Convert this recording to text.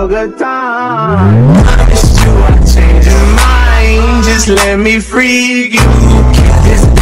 a good time. Promise you I'll change your mind. Just let me free you. Keep this